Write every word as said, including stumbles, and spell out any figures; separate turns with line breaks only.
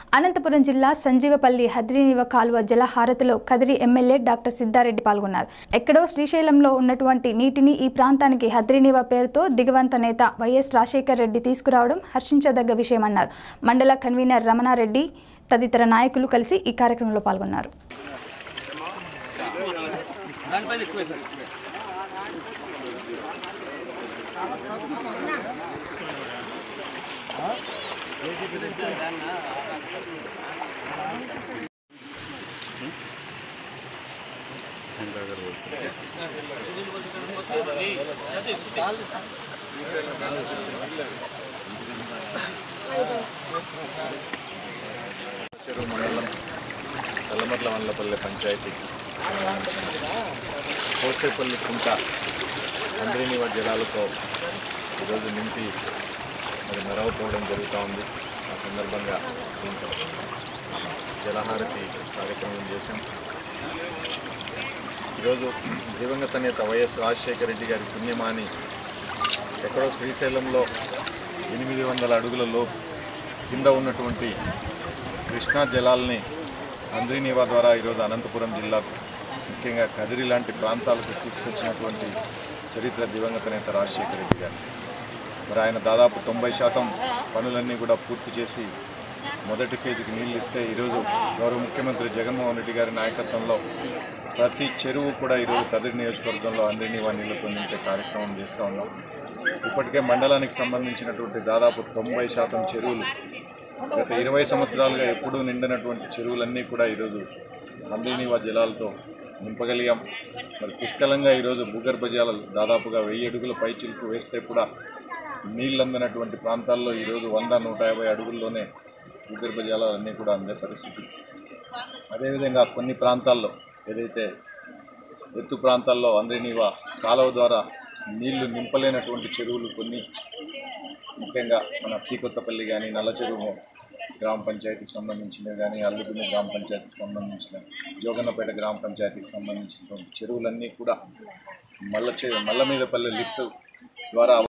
అనంతపురం జిల్లా సంజీవపల్లి హద్రినీవ కాలువ జలహారతిలో కదిరి ఎమ్మెల్యే డాక్టర్ సిద్ధారెడ్డి పాల్గొన్నారు. ఎక్కడో శ్రీశైలంలో ఉన్నటువంటి నీటిని ఈ ప్రాంతానికి హద్రినీవ పేరుతో దిగవంత నేత వైఎస్ రాజశేఖర్ రెడ్డి తీసుకురావడం హర్షించదగ్గ విషయమన్నారు. మండల కన్వీనర్ రమణారెడ్డి తదితర నాయకులు కలిసి ఈ కార్యక్రమంలో పాల్గొన్నారు.
చెరువు మండలం తల్లమర్ల వనలపల్లె పంచాయతీ కోసేపల్లి కుంట హద్రినీవ జలాలతో ఈరోజు నింపి మరి మెరవపోవడం జరుగుతూ ఉంది. ఆ సందర్భంగా దీంతో జలహారతి కార్యక్రమం చేశాం. ఈరోజు దివంగత నేత వైఎస్ రాజశేఖర రెడ్డి గారి పుణ్యమాని ఎక్కడో శ్రీశైలంలో ఎనిమిది వందల అడుగులలో కింద ఉన్నటువంటి కృష్ణా జలాల్ని హద్రినీవ ద్వారా ఈరోజు అనంతపురం జిల్లాకు ముఖ్యంగా కదిరి లాంటి ప్రాంతాలకు తీసుకొచ్చినటువంటి చరిత్ర దివంగత నేత రాజశేఖర రెడ్డి గారు. మరి ఆయన దాదాపు తొంభై శాతం పనులన్నీ కూడా పూర్తి చేసి మొదటి ఫేజ్కి నీళ్ళు ఇస్తే ఈరోజు గౌరవ ముఖ్యమంత్రి జగన్మోహన్ రెడ్డి గారి నాయకత్వంలో ప్రతి చెరువు కూడా ఈరోజు కదిరి నియోజకవర్గంలో హద్రినీవ నీళ్లతో నింపే కార్యక్రమం చేస్తూ ఉన్నాం. ఇప్పటికే మండలానికి సంబంధించినటువంటి దాదాపు తొంభై శాతం చెరువులు గత ఇరవై సంవత్సరాలుగా ఎప్పుడూ నిండినటువంటి చెరువులన్నీ కూడా ఈరోజు హద్రినీవ జలాలతో నింపగలిగాం. మరి పుష్కలంగా ఈరోజు భూగర్భ జలాలు దాదాపుగా వెయ్యి అడుగుల పైచిలుకు వేస్తే కూడా నీళ్ళు అందినటువంటి ప్రాంతాల్లో ఈరోజు వంద నూట యాభై అడుగుల్లోనే భూగర్భ జలాలన్నీ కూడా అందే పరిస్థితి. అదేవిధంగా కొన్ని ప్రాంతాల్లో ఏదైతే ఎత్తు ప్రాంతాల్లో హద్రినీవ కాలువ ద్వారా నీళ్లు నింపలేనటువంటి చెరువులు కొన్ని, ముఖ్యంగా మన పీకొత్తపల్లి కానీ నల్ల చెరువు గ్రామ పంచాయతీకి సంబంధించినవి కానీ అల్లుగుని గ్రామ పంచాయతీకి సంబంధించిన జోగన్నపేట గ్రామ పంచాయతీకి సంబంధించినటువంటి చెరువులన్నీ కూడా మల్ల చె మల్ల మీదపల్లి లిఫ్ట్ ద్వారా